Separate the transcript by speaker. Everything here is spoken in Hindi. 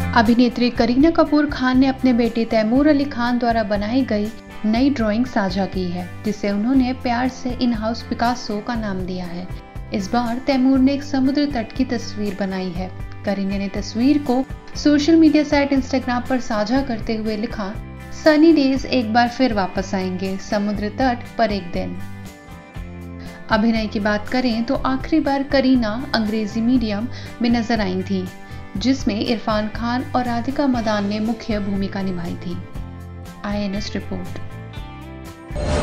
Speaker 1: अभिनेत्री करीना कपूर खान ने अपने बेटे तैमूर अली खान द्वारा बनाई गई नई ड्राइंग साझा की है, जिसे उन्होंने प्यार से इन हाउस पिकासो का नाम दिया है। इस बार तैमूर ने एक समुद्र तट की तस्वीर बनाई है। करीना ने तस्वीर को सोशल मीडिया साइट इंस्टाग्राम पर साझा करते हुए लिखा, सनी डेज एक बार फिर वापस आएंगे, समुद्र तट पर एक दिन। अभिनय की बात करें तो आखिरी बार करीना अंग्रेजी मीडियम में नजर आई थी, जिसमें इरफान खान और राधिका मदान ने मुख्य भूमिका निभाई थी। IANS report.